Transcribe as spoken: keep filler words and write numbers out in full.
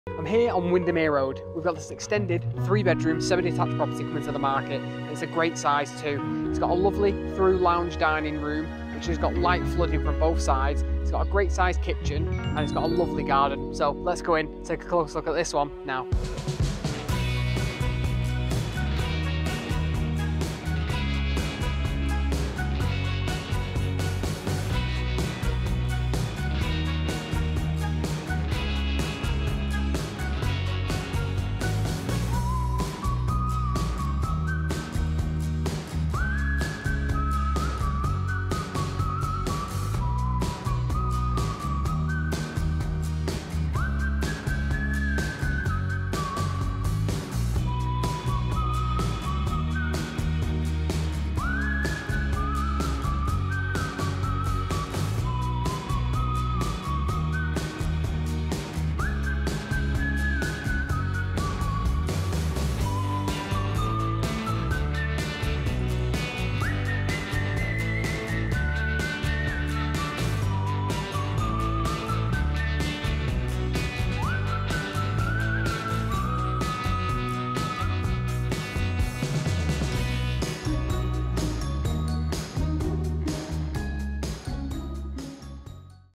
I'm here on Windermere Road. We've got this extended three bedroom, semi detached property coming to the market. It's a great size too. It's got a lovely through lounge dining room, which has got light flooding from both sides. It's got a great sized kitchen and it's got a lovely garden. So let's go in, take a close look at this one now.